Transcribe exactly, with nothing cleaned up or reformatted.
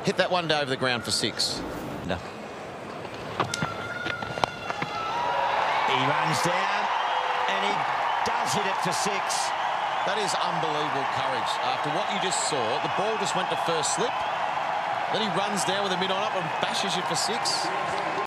hit that one over the ground for six. No. He runs down and he does hit it for six. That is unbelievable courage. After what you just saw, the ball just went to first slip. Then he runs down with a mid-on up and bashes it for six.